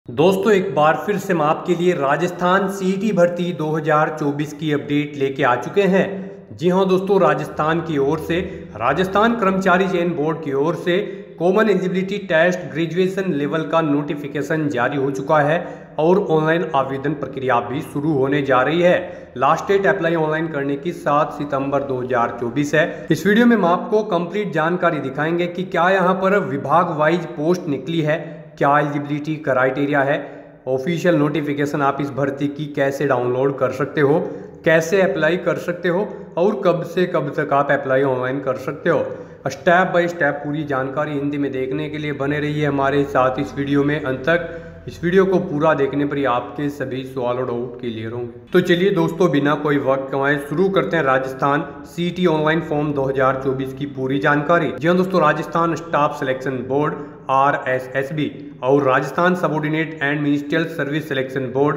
दोस्तों एक बार फिर से हम आपके लिए राजस्थान सीईटी भर्ती 2024 की अपडेट लेके आ चुके हैं। जी हां दोस्तों, राजस्थान की ओर से राजस्थान कर्मचारी चयन बोर्ड की ओर से common eligibility test graduation level का नोटिफिकेशन जारी हो चुका है और ऑनलाइन आवेदन प्रक्रिया भी शुरू होने जा रही है। लास्ट डेट अप्लाई ऑनलाइन करने की 7 सितंबर 2024 है। इस वीडियो में हम आपको कंप्लीट जानकारी दिखाएंगे कि क्या यहाँ पर विभाग वाइज पोस्ट निकली है, क्या एलिजिबिलिटी क्राइटेरिया है, ऑफिशियल नोटिफिकेशन आप इस भर्ती की कैसे डाउनलोड कर सकते हो, कैसे अप्लाई कर सकते हो और कब से कब तक आप अप्लाई ऑनलाइन कर सकते हो। स्टेप बाय स्टेप पूरी जानकारी हिंदी में देखने के लिए बने रहिए हमारे साथ इस वीडियो में अंत तक। इस वीडियो को पूरा देखने पर ही आपके सभी सवाल और डाउट क्लियर होंगे। तो चलिए दोस्तों, बिना कोई वक्त गंवाए शुरू करते हैं राजस्थान सीईटी ऑनलाइन फॉर्म 2024 की पूरी जानकारी। जी हाँ दोस्तों, Rajasthan staff selection board RSSB और Rajasthan subordinate and ministerial service selection board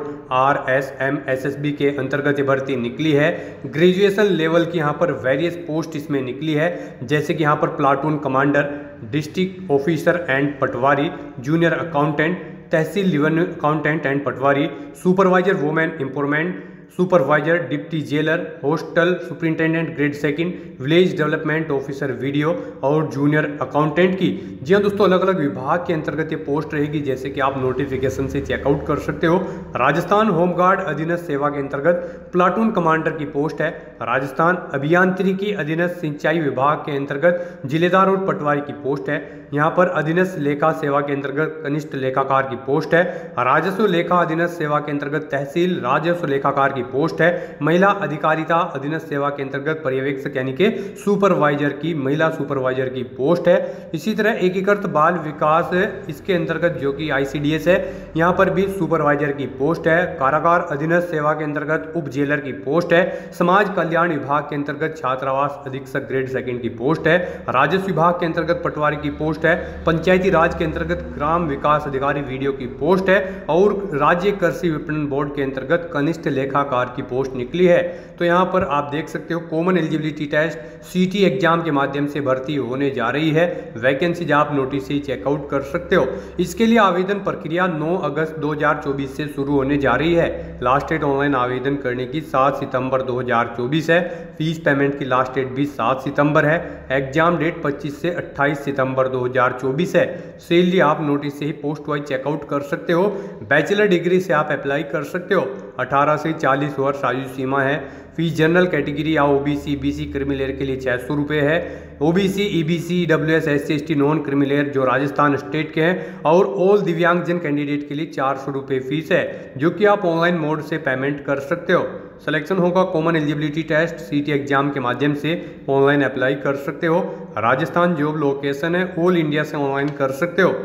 RSMSSB के अंतर्गत ये भर्ती निकली है। ग्रेजुएशन लेवल की यहाँ पर वेरियस पोस्ट इसमें निकली है, जैसे कि यहाँ पर platoon commander, district officer and patwari, junior accountant, tehsil revenue accountant and patwari, supervisor women empowerment, supervisor deputy jailer, hostel superintendent grade second, village development officer VDO और जूनियर अकाउंटेंट की। जी हाँ दोस्तों, अलग अलग विभाग के अंतर्गत ये पोस्ट रहेगी, जैसे कि आप नोटिफिकेशन से चेकआउट कर सकते हो। राजस्थान होमगार्ड अधीनस्थ सेवा के अंतर्गत प्लाटून कमांडर की पोस्ट है। राजस्थान अभियांत्रिकी अधीनस्थ सिंचाई विभाग के अंतर्गत जिलेदार और पटवारी की पोस्ट है। यहाँ पर अधीनस्थ लेखा सेवा के अंतर्गत कनिष्ठ लेखाकार की पोस्ट है। राजस्व लेखा अधीनस्थ सेवा के अंतर्गत तहसील राजस्व लेखाकार की पोस्ट है। महिला अधिकारिता अधीनस्थ सेवा के अंतर्गत पर्यवेक्षक यानी कि सुपरवाइजर की, महिला सुपरवाइजर की पोस्ट है। इसी तरह एकीकृत बाल विकास इसके अंतर्गत जो कि ICDS है, यहाँ पर भी सुपरवाइजर की पोस्ट है। कारागार अधीनस्थ सेवा के अंतर्गत उप जेलर की पोस्ट है। समाज कल्याण विभाग के अंतर्गत छात्रावास अधीक्षक ग्रेड सेकंड की पोस्ट है। राजस्व विभाग के अंतर्गत पटवारी की पोस्ट है। पंचायती राज के अंतर्गत ग्राम विकास अधिकारी वीडियो की पोस्ट है और राज्य कृषि विपणन बोर्ड के अंतर्गत कनिष्ठ लेखाकार की पोस्ट निकली है। तो यहाँ पर आप देख सकते हो common eligibility test CET exam के माध्यम से भर्ती होने जा रही है। वैकेंसीज आप नोटिस से चेकआउट कर सकते हो। इसके लिए आवेदन प्रक्रिया 9 अगस्त 2024 से शुरू होने जा रही है। लास्ट डेट ऑनलाइन आवेदन करने की 7 सितंबर 2024 है। फीस पेमेंट की लास्ट डेट भी 7 सितंबर है। एग्जाम डेट 25 से 28 सितंबर 2024 है। सैलरी आप नोटिस से ही पोस्ट वाइज चेकआउट कर सकते हो। बैचलर डिग्री से आप अप्लाई कर सकते हो। 18 से 40 वर्ष आयु सीमा है। फीस जनरल कैटेगरी या OBC BC क्रिमिलेयर के लिए 600 रुपये है। OBC EBC EWS SC ST non creamy layer जो राजस्थान स्टेट के हैं और ऑल दिव्यांगजन कैंडिडेट के लिए 400 रुपये फीस है, जो कि आप ऑनलाइन मोड से पेमेंट कर सकते हो। सिलेक्शन होगा common eligibility test CET exam के माध्यम से ऑनलाइन अप्लाई कर सकते हो। राजस्थान जॉब लोकेशन है, ऑल इंडिया से ऑनलाइन कर सकते हो।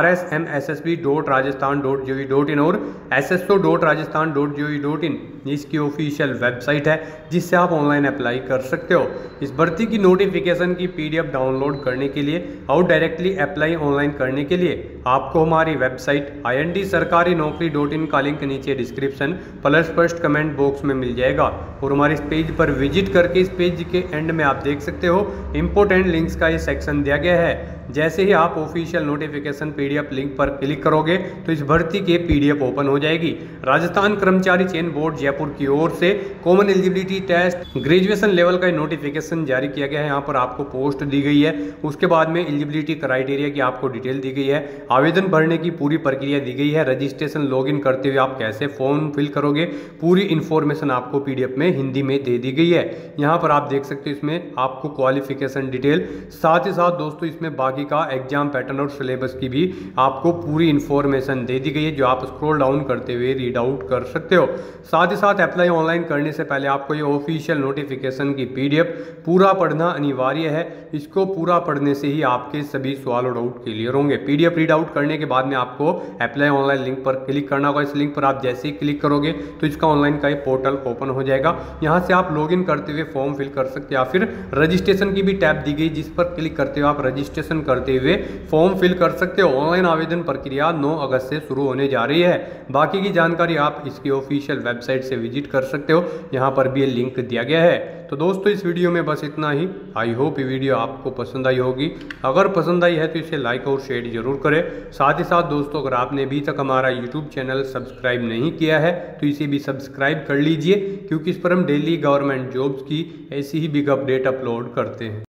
RSMSSB.rajasthan.gov.in और SSO.rajasthan.gov.in इसकी ऑफिशियल वेबसाइट है, जिससे आप ऑनलाइन अप्लाई कर सकते हो। इस भर्ती की नोटिफिकेशन की PDF डाउनलोड करने के लिए और डायरेक्टली अप्लाई ऑनलाइन करने के लिए आपको हमारी वेबसाइट IND-sarkarinokri.in का लिंक नीचे description plus first comment box में मिल जाएगा और हमारे इस पेज पर विजिट करके इस पेज के एंड में आप देख सकते हो इंपॉर्टेंट लिंक्स का ये सेक्शन दिया गया है। जैसे ही आप ऑफिशियल नोटिफिकेशन PDF लिंक पर क्लिक करोगे तो इस भर्ती के PDF ओपन हो जाएगी। राजस्थान कर्मचारी चयन बोर्ड जयपुर की ओर से common eligibility test graduation level का नोटिफिकेशन जारी किया गया है। यहाँ पर आपको पोस्ट दी गई है, उसके बाद में एलिजिबिलिटी क्राइटेरिया की आपको डिटेल दी गई है, आवेदन भरने की पूरी प्रक्रिया दी गई है, रजिस्ट्रेशन लॉगिन करते हुए आप कैसे फॉर्म फिल करोगे, पूरी इन्फॉर्मेशन आपको PDF में हिंदी में दे दी गई है। यहाँ पर आप देख सकते हो इसमें आपको क्वालिफिकेशन डिटेल, साथ ही साथ दोस्तों इसमें बाकी का एग्जाम पैटर्न और सिलेबस की भी आपको पूरी इन्फॉर्मेशन दे दी गई है, जो आप स्क्रॉल डाउन करते हुए रीड आउट कर सकते हो। साथ ही साथ अप्लाई ऑनलाइन करने से पहले आपको ये ऑफिशियल नोटिफिकेशन की PDF पूरा पढ़ना अनिवार्य है। इसको पूरा पढ़ने से ही आपके सभी सवाल और डाउट क्लियर होंगे। PDF रीड आउट करने के बाद में आपको अप्लाई ऑनलाइन लिंक पर क्लिक करना होगा। इस लिंक पर आप जैसे ही क्लिक करोगे तो इसका ऑनलाइन का पोर्टल ओपन हो जाएगा। यहाँ से आप लॉगिन करते हुए फॉर्म फिल कर सकते हैं या फिर रजिस्ट्रेशन की भी टैब दी गई, जिस पर क्लिक करते हुए आप रजिस्ट्रेशन करते हुए फॉर्म फिल कर सकते हो। ऑनलाइन आवेदन प्रक्रिया 9 अगस्त से शुरू होने जा रही है। बाकी की जानकारी आप इसकी ऑफिशियल वेबसाइट से विजिट कर सकते हो, यहाँ पर भी लिंक दिया गया है। तो दोस्तों इस वीडियो में बस इतना ही। आई होप ये वीडियो आपको पसंद आई होगी। अगर पसंद आई है तो इसे लाइक और शेयर जरूर करें। साथ ही साथ दोस्तों अगर आपने अभी तक हमारा यूट्यूब चैनल सब्सक्राइब नहीं किया है तो इसे भी सब्सक्राइब कर लीजिए, क्योंकि इस पर हम डेली गवर्नमेंट जॉब्स की ऐसी ही बिग अपडेट अपलोड करते हैं।